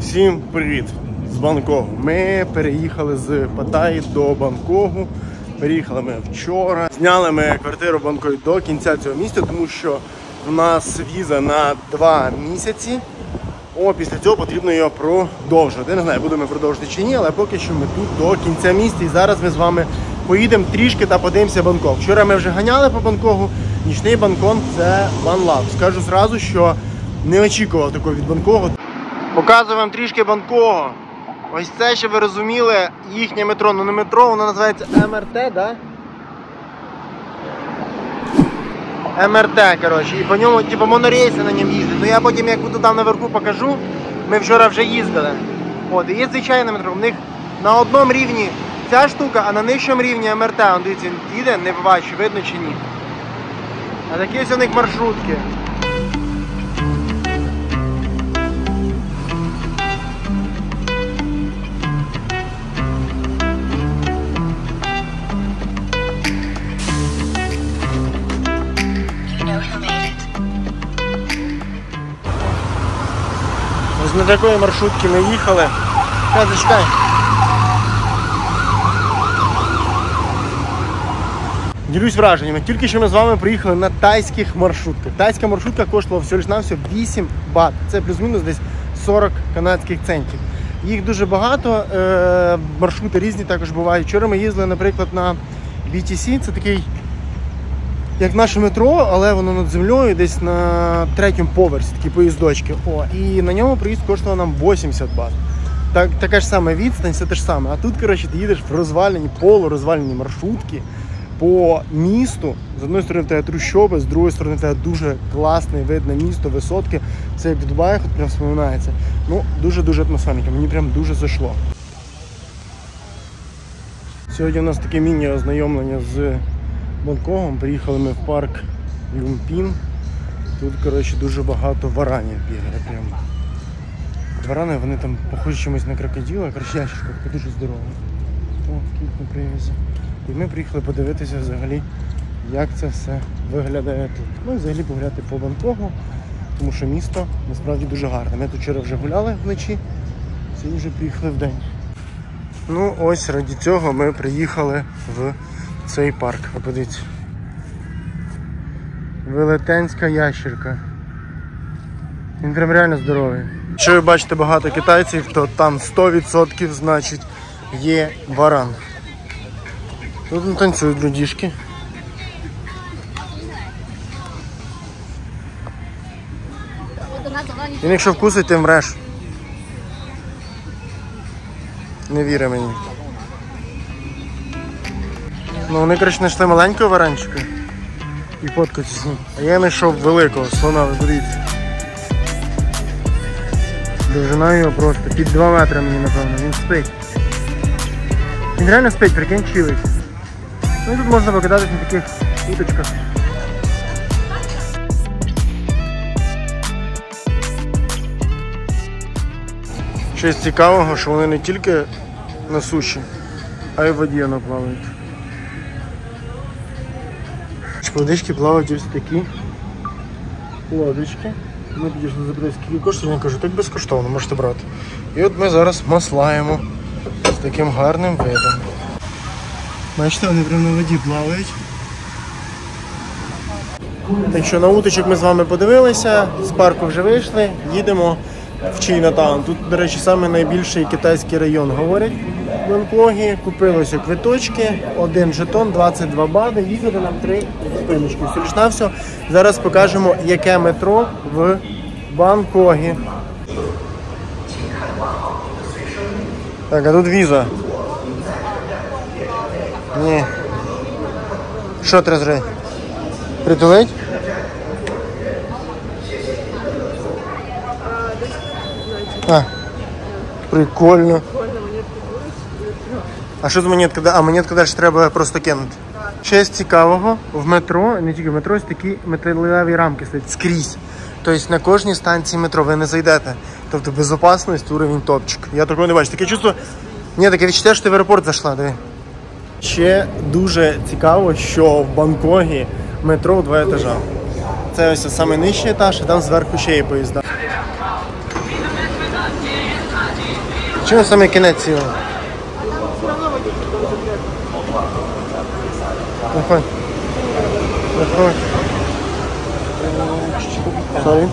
Всім привіт з Бангкоку. Ми переїхали з Паттайі до Бангкоку. Переїхали ми вчора. Зняли ми квартиру в Бангкоку до кінця цього місяця, тому що в нас віза на 2 місяці. Після цього потрібно його продовжувати. Я не знаю, будемо продовжувати чи ні, але поки що ми тут до кінця місяця. І зараз ми з вами поїдемо трішки та подивимося Бангкок. Вчора ми вже ганяли по Бангкоку. Нічний Бангкок – це One Love. Скажу зразу, що не очікував такого від Бангкоку. Показую вам трішки Бангкоку. Ось це, щоб ви розуміли, їхнє метро. Ну не метро, воно називається МРТ, да? МРТ, коротше. І по ньому, типу, монорейси на ньому їздять. Ну я потім, як буду там наверху покажу, ми вчора вже їздили. І є звичайне метро. В них на одному рівні ця штука, а на нижчому рівні МРТ. Вон, дивіться, він їде, не бачу, видно чи ні. А такі ось у них маршрутки. Ось на такої маршрутки ми їхали. Чекай. Ділюсь враженнями. Тільки що ми з вами приїхали на тайських маршрутках. Тайська маршрутка коштувала всього лиш навсього 8 бат. Це плюс-мінус десь 40 канадських центів. Їх дуже багато, маршрути різні також бувають. Вчора ми їздили, наприклад, на BTC. Це такий, як наше метро, але воно над землею, десь на 3-му поверсі, такі поїздочки. І на ньому проїзд коштував нам 80 бат. Така ж сама відстань, все те ж саме. А тут, коротше, ти їдеш в розвалені, полурозвалені маршрутки по місту. З однієї сторони в тебе трущоби, з другої сторони в тебе дуже класний вид на місто, висотки. Це як в Дубаях, от прям вспоминається. Ну, дуже-дуже атмосферненько, мені прям дуже зайшло. Сьогодні у нас таке міні-ознайомлення з Бангкоком. Приїхали ми в парк Люмпін. Тут, коротше, дуже багато варанів бігає прямо. Варани, вони там похожі чимось на крокодила, коротше, ящерка, дуже здорова. Кіт на привізі. І ми приїхали подивитися взагалі, як це все виглядає тут. Ну і взагалі погуляти по Бангкоку, тому що місто насправді дуже гарне. Ми тут вчора вже гуляли вночі, сьогодні вже приїхали вдень. Ну ось раді цього ми приїхали в цей парк. Подивіться. Велетенська ящерка. Він прям реально здоровий. Якщо ви бачите багато китайців, то там 100% значить є варан. Тут танцюють людішки. Він якщо вкусить, ти мреш. Не віри мені. Ну вони, коротше, знайшли маленького варанчика і фоткаються з ним. А я знайшов великого слона, ви подивіться. Довжина його просто під 2 метри мені, напевно, він спить. Він реально спить, прикинь, чилить. Ну і тут можна покидатись на таких уточках. Щось цікавого, що вони не тільки на суші, а й в воді воно плавають. Водички плавають ось такі лодочки. Ми підійшли запитати, скільки коштує, я кажу, так безкоштовно, можете брати. І от ми зараз маслаємо з таким гарним видом. Бачите, вони прямо на воді плавають. Так що на уточок ми з вами подивилися, з парку вже вийшли, їдемо в Чайнатаун. Тут, до речі, саме найбільший китайський район, говорять в Бангкокі. Купилося квиточки, 1 жетон, 22 бади, їздити нам 3 спиночки. Все лиш на все. Зараз покажемо, яке метро в Бангкокі. Так, а тут віза. Ні. Що треба зробити? Притулить? Прикольно. А що з монетка? А монетка далі треба просто кинути. Ще з цікавого, в метро, не тільки в метро, ось такі металеві рамки стоять скрізь. Тобто на кожній станції метро ви не зайдете. Тобто безпечність, уровень топчик. Я такого не бачу. Таке чувство, таке відчуття, що ти в аеропорт зайшла, диви. Ще дуже цікаво, що в Бангкокі метро в 2 етажа. Це ось саме нижчий етаж, а там зверху ще є поїзда. Чому саме кінець цілий? Заходь. Заходь. Sorry.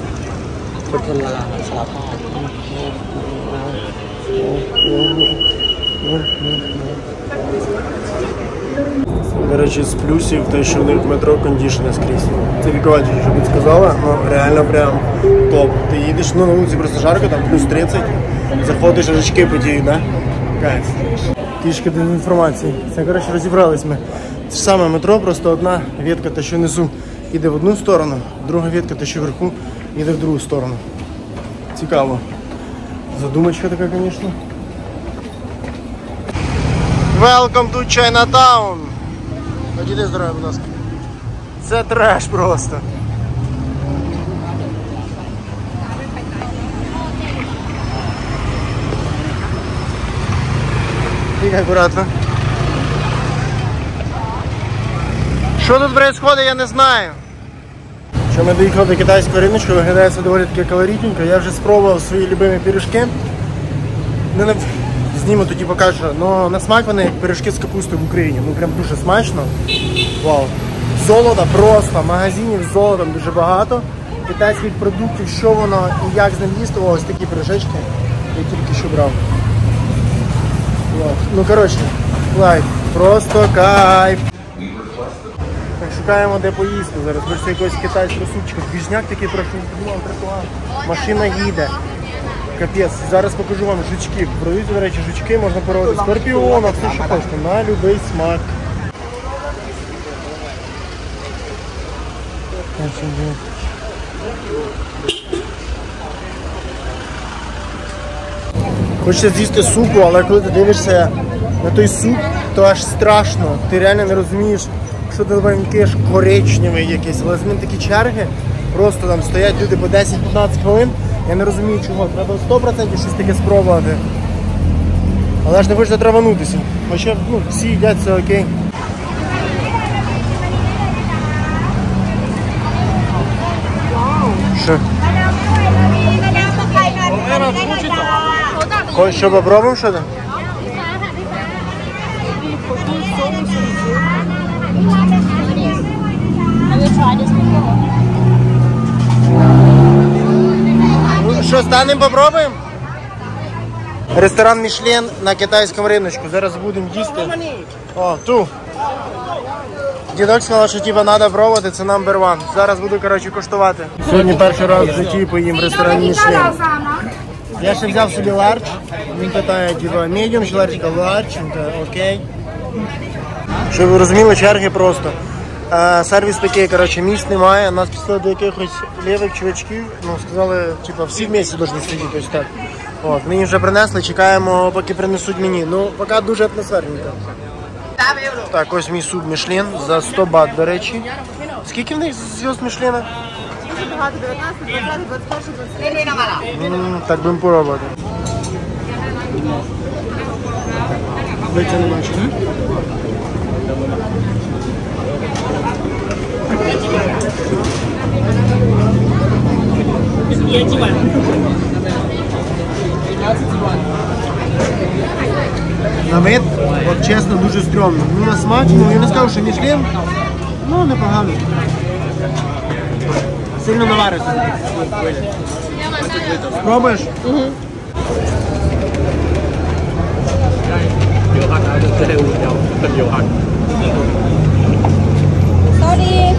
До речі, з плюсів те, що в них метро кондішене скрізь. Це Віковачі, що б сказала, ну реально прям топ. Ти їдеш, ну на вулиці просто жарко, там плюс 30, заходиш, жачки потіють, да? Кайф. Трішки дезінформації. Це, коротше, розібрались ми. Це ж саме метро, просто одна ветка, та що внизу, йде в одну сторону, друга ветка, та що вверху, йде в другу сторону. Цікаво. Задумочка така, звісно. Welcome to Chinatown! Подійди здоров'я, будь ласка. Це треш просто. Тільки акуратно. Що тут відбувається, я не знаю. Що ми доїхали до китайського риночку, виглядає це доволі таки калорійненько. Я вже спробував свої любимі пиріжки. Зніму тоді покажу, але на смак вони як пиріжки з капустою в Україні. Ну прям дуже смачно. Вау. Золота просто, магазинів з золотом дуже багато. Китайських продуктів, що воно і як з ним їсти. Ось такі пиріжечки. Я тільки що брав. Вау. Ну коротше, лайк. Просто кайф. Так, шукаємо де поїсти зараз. Хочеться якогось китайського супчика. Двіжняк такий трохи. Машина їде. Капець, зараз покажу вам жучки. Продаються, до речі, жучки, можна проводити скорпіона, все що хочете, на будь-який смак. Хочеться з'їсти супу, але коли ти дивишся на той суп, то аж страшно. Ти реально не розумієш, що ти ванькиш коричневий якийсь. Але з ним такі черги, просто там стоять люди по 10-15 хвилин. Я не розумію чого, треба 100% щось таке спробувати. Але ж не хочеться траванутися. Хоча ну, всі їдять, це окей. Що? Хочеш, що попробуємо що-то? Що, станемо, попробуємо? Ресторан Мішлен на китайському риночку. Зараз будемо їсти. О, ту. Дідок сказав, що типа треба пробувати, це number one. Зараз буду, коротше, коштувати. Сьогодні перший раз в житті поїм в ресторані Мішлен. Я ще взяв собі ларч. Він питає, типа, medium чи ларчика? Ларч, окей. Щоб ви розуміли, черги просто. Сервіс такий, коротше, місць немає. Нас після до якихось лівих чувачків, ну, сказали, типа, всі вместе повинні сидіти, ось так. От, мені вже принесли, чекаємо, поки принесуть мені. Ну, поки дуже атмосферненько. Так, ось мій суп Мішлен за 100 бат, до речі. Скільки в них зв'язд Мішлена? Багато, 19, 20, 21, 23. Так будемо пробувати. Витя не бачу, не? На вид, от чесно, дуже стрьомно. Ну на смак, ну я не скажу, що Мішлен, ну непогано. Сильно навариться. Спробуєш? Угу. Sorry.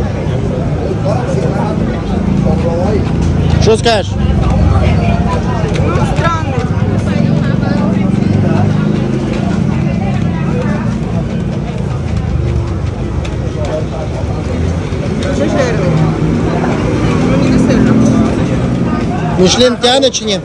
Що скажеш? Странний. Чи жирний? Мені не сильно. Мішлен тягне чи ні?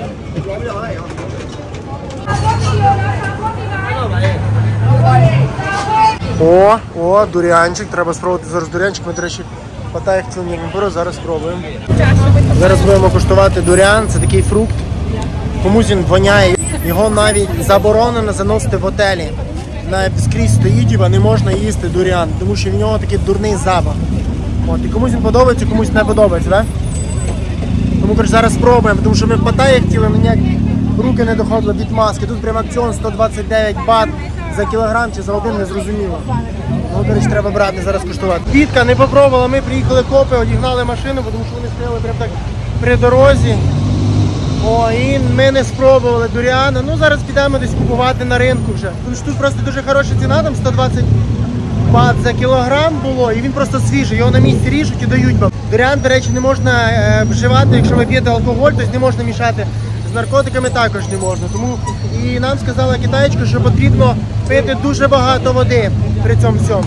О, дуріанчик, треба спробувати зараз дуріанчик. Ми, до речі, хватає їх цілим беру, зараз спробуємо. Зараз будемо куштувати дуріан, це такий фрукт. Комусь він воняє, його навіть заборонено заносити в готелі. Скрізь стоїть, не можна їсти дуріан, тому що в нього такий дурний запах. От, і комусь він подобається, комусь не подобається, так? Тому коротше, зараз спробуємо, тому що ми в Паттайі хотіли, але ніяк руки не доходили від маски. Тут прям акціон 129 бат за кілограм чи за один, не зрозуміло. Ну, коротше, треба брати, зараз куштувати. Вітка не попробувала, ми приїхали копи, одігнали машину, тому що вони стояли прям так при дорозі. О, і ми не спробували дуріана. Ну, зараз підемо десь купувати на ринку вже. Тому що тут просто дуже хороша ціна, там 120 бат за кілограм було, і він просто свіжий, його на місці ріжуть і дають вам. Дуріан, до речі, не можна вживати, якщо ви п'єте алкоголь, тобто не можна мішати. З наркотиками також не можна. Тому і нам сказала китаєчка, що потрібно пити дуже багато води при цьому всьому.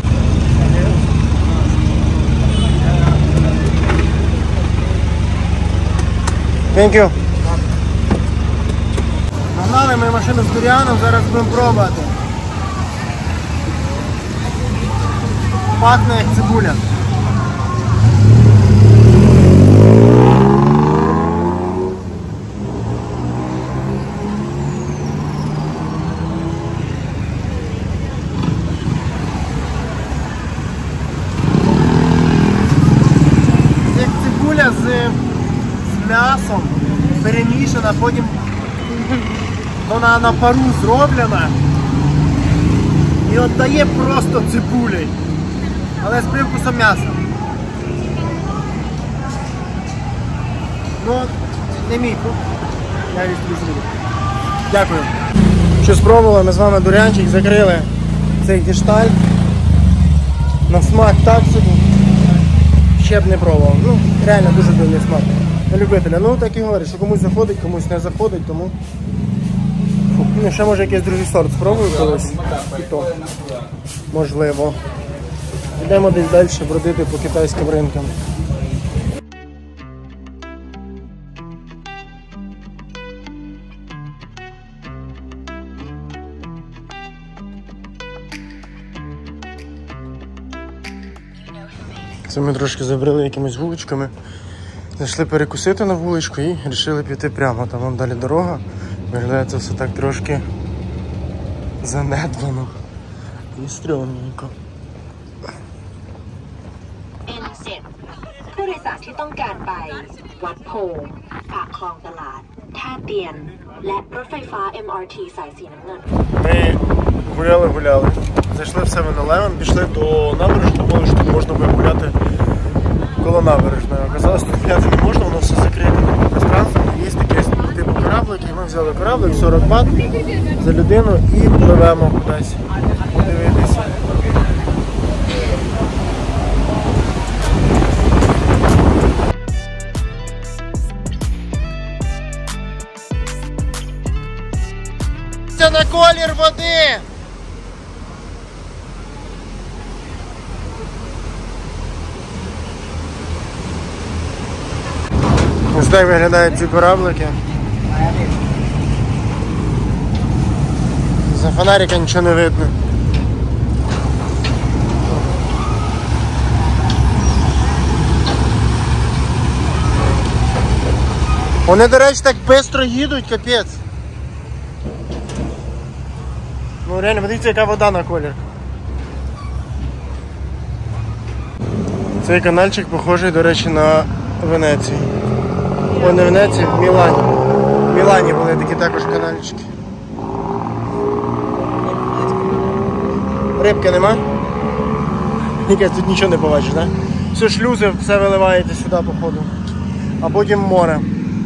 Thank you. Нагнали ми машину з дуріаном, зараз будемо пробувати. Пахне як цибуля. Як цибуля з м'ясом перемішана, потім вона на пару зроблена і віддає просто цибулею, але з привкусом м'яса. Ну, не мій фрукт, я візьму зробив. Дякую. Що спробували, ми з вами дурянчик, закрили цей гештальт. На смак так собі. Ще б не пробував. Ну, реально дуже дивний смак. На любителя. Ну, так і говорю, що комусь заходить, комусь не заходить, тому... Ну, ще може якийсь другий сорт спробую колись. І то. Можливо. Йдемо десь далі бродити по китайським ринкам. Це ми трошки забрали якимись вуличками. Зайшли перекусити на вуличку і вирішили піти прямо. Там вон далі дорога. Виглядає це все так трошки занедбано і стрьомненько. ผู้โดยสารที่ต้องการไปวัดโพธิ์ปากคลองตลาดท่าเตียนและรถไฟฟ้า MRT สายสีน้ำเงิน Ми гуляли. Зайшли в 7-Eleven, пішли до набережної, думали, що тут можна буде гуляти коло набережної. Оказалось, тут гуляти не можна, воно все закрите пространство. Є таке типу кораблик, і ми взяли кораблик, 40 бат за людину і пливемо кудись подивитися. Це на колір води! Ось так виглядають ці кораблики. За фонарика нічого не видно. Вони, до речі, так швидко їдуть, капець. Ну реально, подивіться, яка вода на колір. Цей канальчик похожий, до речі, на Венецію. О, не Венеції, в Мілані. В Мілані були такі також канальчики. Рибки нема? Якась тут нічого не побачиш, так? Все шлюзи, все виливається сюди, походу. А потім море.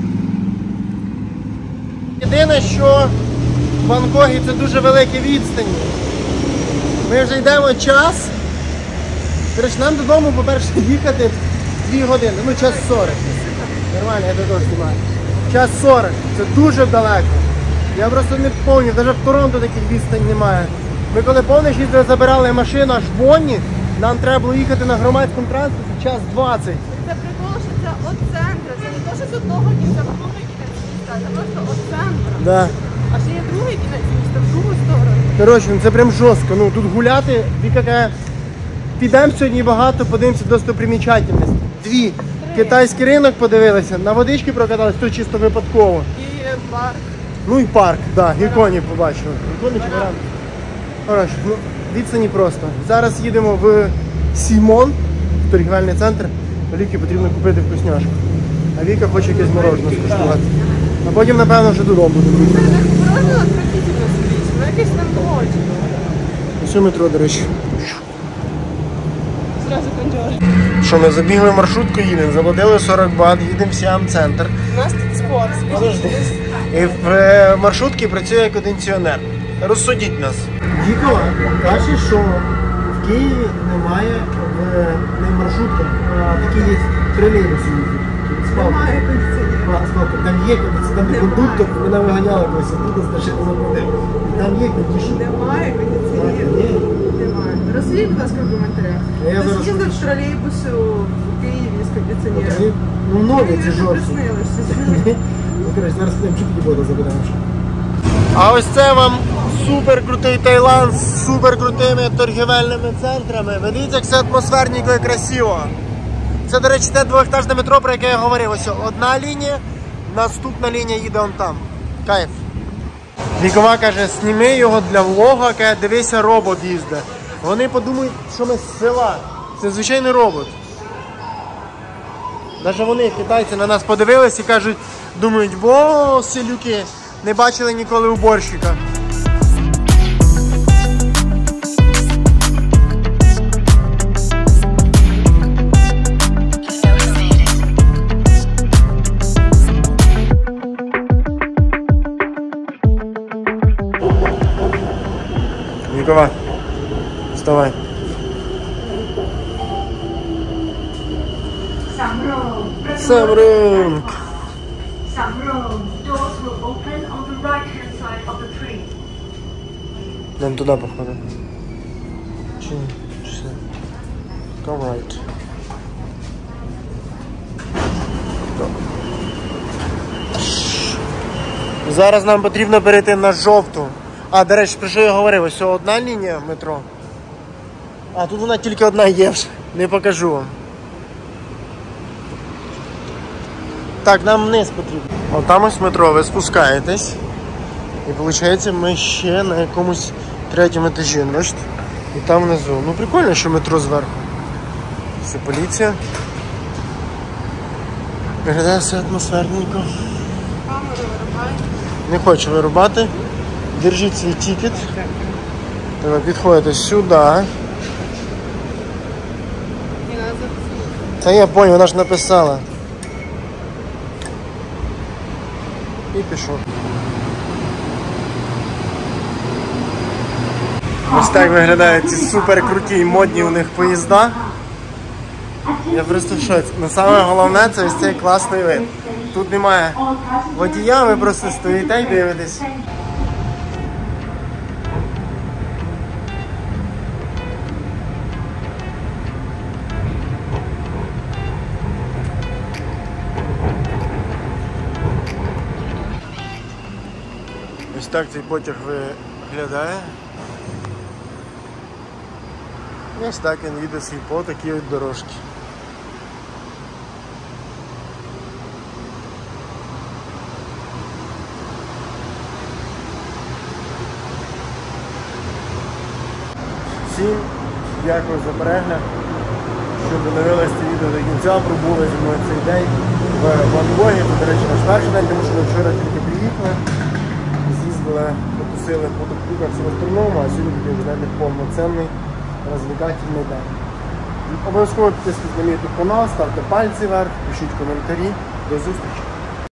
Єдине, що в Бангкокі це дуже великі відстані. Ми вже йдемо час. Коротше, нам додому, по-перше, їхати 2 години, ну час 40. Нормально, я додому знімаю. Час 40, це дуже далеко. Я просто не пам'ятаю, навіть в Торонто таких відстань немає. Ми коли повністю забирали машину аж в Бонні, нам треба було їхати на громадському транспорті час 20. Це прикол, що це від центру. Це не те, що з одного кінця в другий кінець міста, це просто від центру. Да. А ще є другий кінець міста, в другу сторону. Коротше, ну це прям жорстко. Ну тут гуляти, яка. Підемо сьогодні багато, подивимося достопримічательності. 2. Китайський ринок подивилися, на водички прокатались, то чисто випадково. І парк. Ну і парк, так, да, гіконі побачили. Гіконі чи баран? Коротше, ну, відстані просто. Зараз їдемо в Сімон, в торгівельний центр. Ліки потрібно купити вкусняшку. А Віка хоче якесь мороженое скуштувати. А потім, напевно, вже додому будемо їхати. Морозиво отвратительно скрізь, воно якесь не дуже. Ось метро, до речі. Зразу кондьор. Що, ми забігли в маршрутку, їдемо, заплатили 40 бат, їдемо в Сіам-центр. У нас тут спорт. Подожди. І в маршрутці працює кондиціонер. Розсудіть нас. Вікова каже, що в Києві немає не маршрутках, а такі є тролейбуси. Немає кондиціонерів. Там є кондиціонер, там є кондуктор, вона виганяла когось, тут значить не заплатив. І там є кондиціонер. Немає кондиціонерів. Немає. Розслідь, будь ласка, в коментарях. Я зараз Чи їздять тролейбуси у Києві з кондиціонером? Ну, нові ці жорсткі. Приснилося. Ну, коротше, зараз підемо чуть воду заберемо. А ось це вам супер крутий Таїланд з супер крутими торгівельними центрами. Ви дивіться, як все атмосферненько і красиво. Це, до речі, те двохетажне метро, про яке я говорив. Ось одна лінія, наступна лінія їде он там. Кайф. Вікова каже, сніми його для влога, каже, дивися, робот їздить. Вони подумають, що ми з села. Це звичайний робот. Навіть вони, китайці, на нас подивились і кажуть, думають, бо селюки, не бачили ніколи уборщика. Вікова, вставай. Самрунг. Samrong, doors will open on the right-hand side of the train. Нам туди, походу. Чи ні? Чи все? Come right. Зараз нам потрібно перейти на жовту. А, до речі, про що я говорив? Ось одна лінія метро. А, тут вона тільки одна є вже. Не покажу вам. Так, нам вниз потрібно. От там ось метро, ви спускаєтесь. І виходить, ми ще на якомусь третьому етажі, бачите? І там внизу. Ну прикольно, що метро зверху. Це поліція. Виглядає все атмосферненько. Камеру вирубай. Не хочу вирубати. Держіть свій тікет. Так, підходите сюди. І назад. Та я понял, вона ж написала. І пішов. Ось так виглядають ці супер круті і модні у них поїзда. Я просто в шоці. Но саме головне це ось цей класний вид. Тут немає водія, ви просто стоїте і дивитесь. Ось так цей потяг виглядає. І ось так він їде свій по такій от дорожці. Всім дякую за перегляд, що додивились це відео до кінця, пробули зі мною цей день в Ван-Гогі. Це, до речі, наш перший день, тому що ми вчора тільки приїхали, з'їздили, потусили по тук-туках в остальному, а сьогодні буде, знаєте, повноцінний розвлекательний день. Обов'язково підписуйтесь на мій YouTube канал, ставте пальці вверх, пишіть коментарі. До зустрічі!